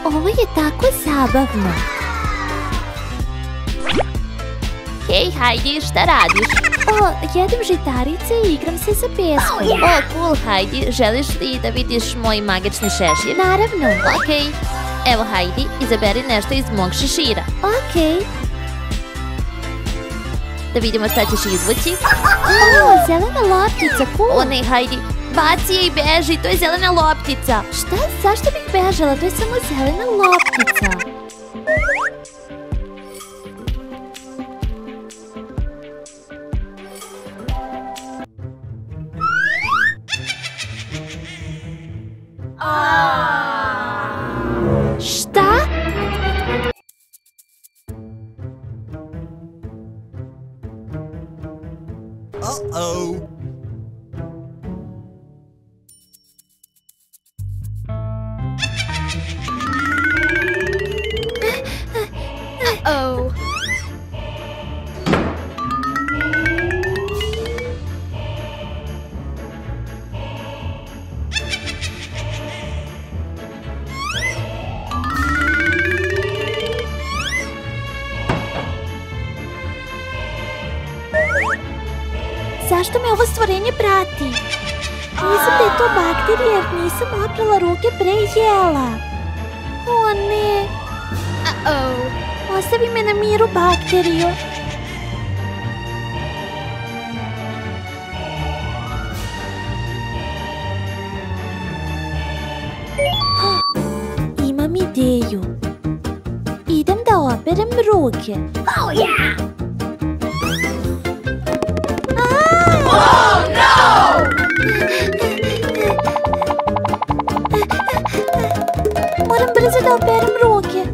Ovo je tako zabavno. Hej, Heidi, šta radiš? O, jedem žitarice i igram se sa peskom. O, cool, Heidi, želiš li da vidiš moj magični šešir? Naravno. Okej. Evo, Heidi, izaberi nešto iz mog šešira. Okej. Da vidimo šta ćeš izvući. O, zelena loptica, cool. O ne, Heidi, baci je i beži, to je zelena loptica. Šta? Zašto bih bežala? To je samo zelena loptica. Šta? Uh-oh. Oh. Zašto me ovo stvorenje prati? Mislim da je to bakterija jer nisam oprala ruke pre jela. O ne. Ostavi me na miru, bakterijo. Imam ideju. Idem da operem ruke. Oh yeah! Moram brzo da operem ruke.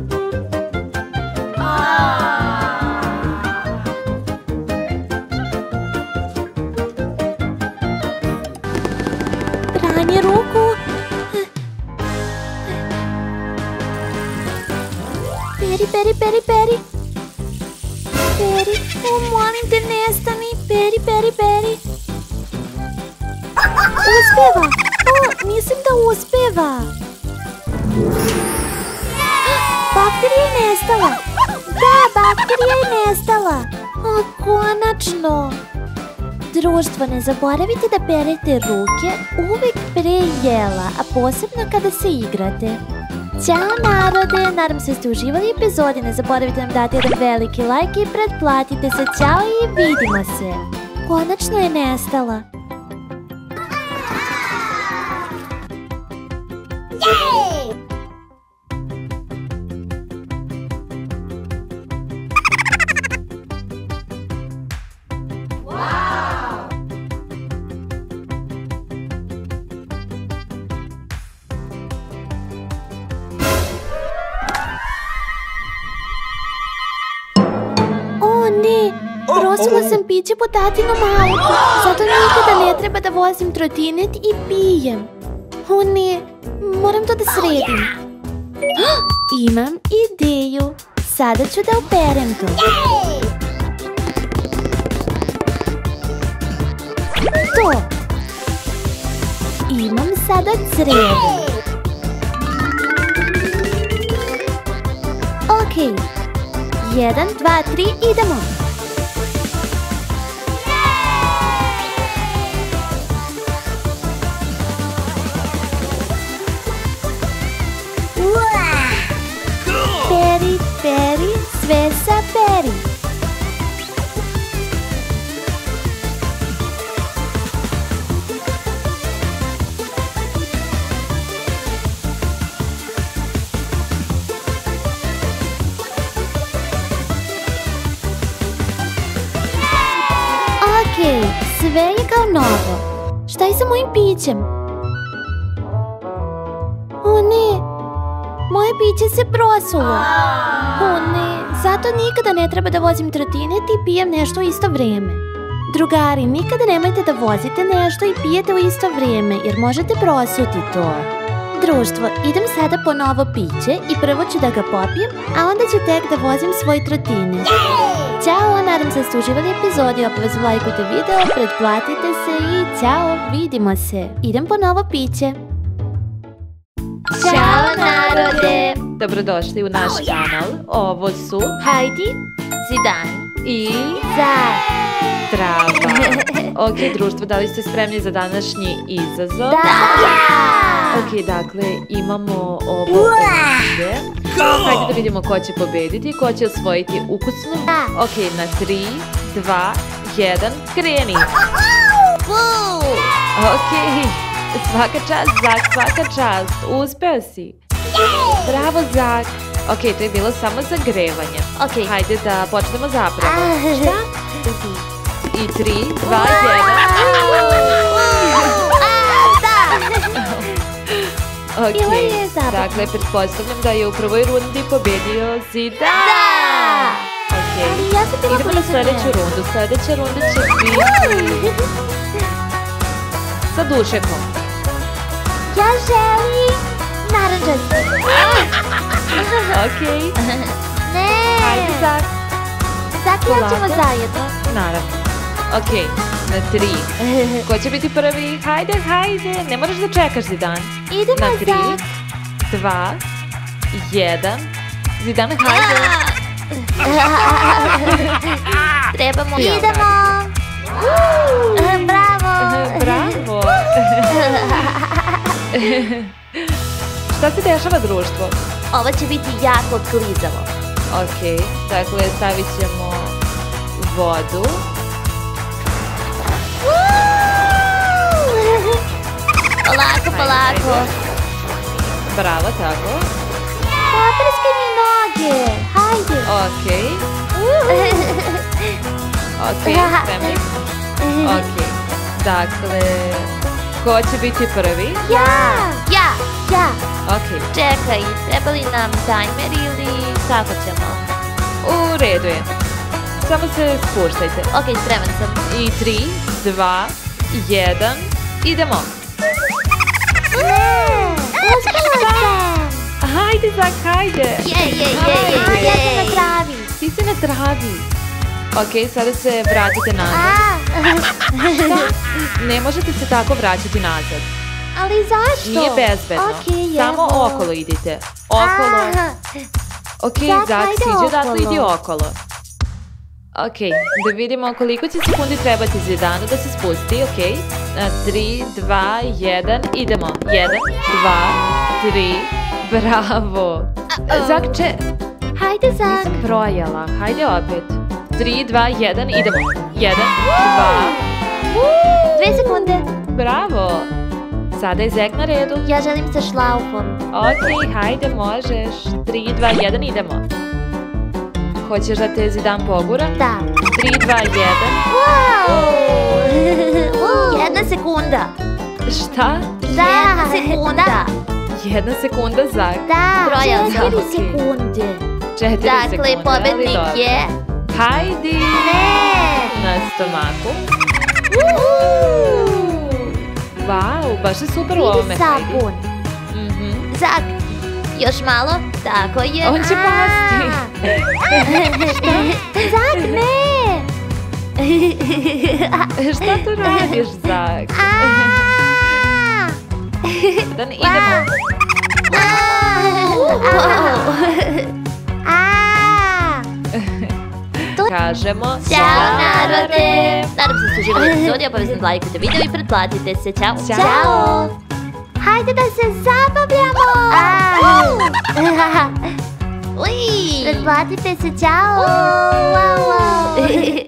Pranje ruku. Peri, peri, peri, peri. Peri, o, molim te, nestani. Peri, peri, peri. Uspeva. O, mislim da uspeva. Bakterija je nestala. Da, bakterija je nestala. O, konačno. Društvo, ne zaboravite da perete ruke uvek pre jela, a posebno kada se igrate. Ćao narode, nadam se da ste uživali u epizodi, ne zaboravite nam dati jedan veliki like i pretplatite se. Ćao i vidimo se. Konačno je nestala. Prosula sam piće po tatinom autu, zato nikada ne treba da vozim trotinet i pijem. O ne, moram to da sredim. Imam ideju, sada ću da operem to. To. Imam sada crevu. Okej, 1, 2, 3, idemo. Peri, peri, sve sa peri. Okej, sve je kao novo. Šta je sa mojim pićem? O ne, moje piće se prosulo. O ne, zato nikada ne treba da vozim trotinet i pijem nešto u isto vrijeme. Drugari, nikada nemojte da vozite nešto i pijete u isto vrijeme, jer možete prosuti to. Društvo, idem sada po novo piće i prvo ću da ga popijem, a onda ću tek da vozim svoj trotinet. Ćao, nadam se da ste uživali epizodi, obavezno lajkujte video, pretplatite se i ćao, vidimo se. Idem po novo piće. Ćao narode! Dobrodošli u naš kanal. Ovo su Heidi, Zidane. i Zak. Trava. Ok, društvo, da li ste spremni za današnji izazov? Ok, dakle, imamo ovo ovdje. Hajde da vidimo ko će pobediti, ko će osvojiti ukusnu. Ok, na 3, 2, 1, kreni. Ok, svaka čast, Zak, svaka čast. Uspeo si. Bravo, Zak. Ok, to je bilo samo zagrevanje. Ok. Hajde da počnemo zapravo. I 3, 2, 1. Ok, dakle, pretpostavljam da je u prvoj rundi pobedio Zidane. Ok, Ja sam bila idemo na blizu sljedeću nje. rundu. Sljedeća runda će biti sa dušekom. Ja želim naranđasti. Ok, Ne. hajde, Zak. Zak i ja ćemo Polako. zajedno. Naravno. Ok, na 3. Ko će biti prvi? Hajde, hajde. Ne moraš da čekaš, Zidane. Idemo, Na 3, Zak. 2, 1. Zidane, hajde. Trebamo... Idemo. Bravo. Bravo. Šta se dešava, društvo? Ovo će biti jako klizavo. Ok, dakle, stavit ćemo vodu. Polako, polako. Bravo, tako. Poprskaj mi noge. Hajde. Ok, ok, spremni. Ok, dakle, ko će biti prvi? Ja. Ja. Ja. Ok, Čekaj, treba li nam tajmer ili kako ćemo? u redu je. Samo se spuštajte. Ok, spreman sam. I 3, 2, 1, idemo. Ne. Uspela sam. Hajde, Zak, hajde. A, ja sam na travi. Ti si na travi. Ok, sada se vratite nazad. Ne možete se tako vraćati nazad. Ali zašto? Nije bezbedno. Okej, Samo evo. okolo idite. Okolo. Ok, Zak, Zak, hajde siđe odatle, okolo. idi okolo. Ok, da vidimo koliko će sekundi trebati Zidanu da se spusti, ok? Na 3, 2, 1, idemo. 1, 2, 3, bravo. Zak, Hajde, Zak. nisam brojala, hajde opet. 3, 2, 1, idemo. 1, 2, 2 sekunde. bravo. Sada je Zek na redu. Ja želim sa šlaufom. Ok, hajde, možeš. 3, 2, 1, idemo. Hoćeš da te Zidan pogura? Da. 3, 2, 1 sekunda. 1. Šta? Da. 1 sekunda. 1 sekunda, Zak. Da. Brojao sam. 4 Ok. sekunde. 4 Dakle, sekunde, ali pobednik dobro. je... Hajdi! Ne. Na stomaku. Wow, baš je super u ovome, Vidi Hajdi. sapun. Mhm. Zak, još malo. Tako je. On će pasti. Zak, ne. Šta tu radiš, Zak? Dan, idemo. Kažemo Ćao, narode! Nadam se da ste uživali u epizodi, obavezno lajkujte video i pretplatite se. Ćao! Ćao. Hajde da se zabavljamo. Ui! Pretplatite se, ćao.